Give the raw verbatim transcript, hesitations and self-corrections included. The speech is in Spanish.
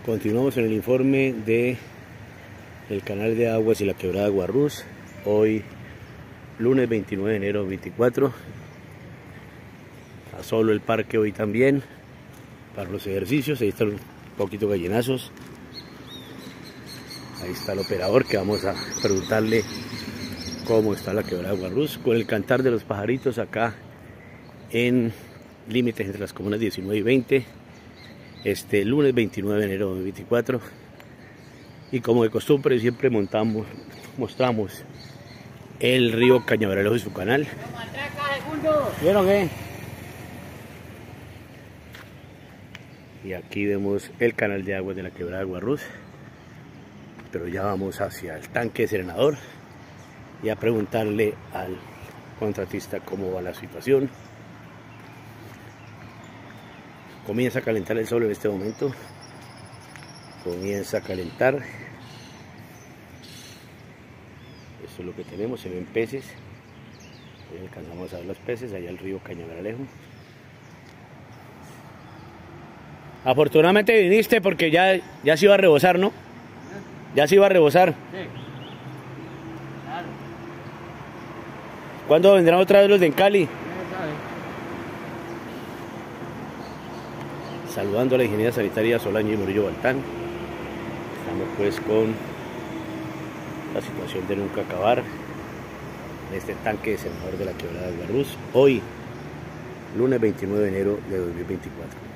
Continuamos en el informe de el canal de aguas y la quebrada de Guarrús. Hoy lunes veintinueve de enero veinticuatro. A solo el parque hoy también para los ejercicios. Ahí están un poquito gallinazos. Ahí está el operador que vamos a preguntarle cómo está la quebrada de Guarrús con el cantar de los pajaritos acá en límites entre las comunas diecinueve y veinte. Este lunes veintinueve de enero de veinticuatro, y como de costumbre siempre montamos, mostramos el río Cañaveralejo y su canal. ¿Vieron qué? Y aquí vemos el canal de aguas de la quebrada de Guarrús, pero ya vamos hacia el tanque de Serenador y a preguntarle al contratista cómo va la situación. Comienza a calentar el sol en este momento. Comienza a calentar. Esto es lo que tenemos. Se ven peces. Ahí alcanzamos a ver los peces. Allá el río Cañaveralejo. Afortunadamente viniste porque ya, ya se iba a rebosar, ¿no? Ya se iba a rebosar. Sí. Claro. ¿Cuándo vendrán otra vez los de Encali? Saludando a la Ingeniería Sanitaria Solaño y Murillo Baltán. Estamos pues con la situación de nunca acabar en este tanque de Serenador de la quebrada de Guarrús. Hoy, lunes veintinueve de enero de dos mil veinticuatro.